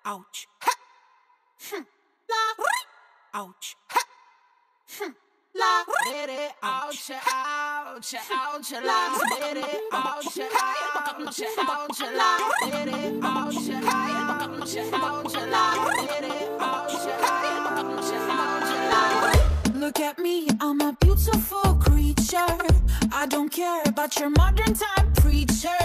ouch, ha, la, ouch, ha, la, ouch, ouch, ouch, la, ouch, ouch, ouch, la, ouch, ouch, ouch, look at me, I'm a beautiful creature. I don't care about your modern time preacher.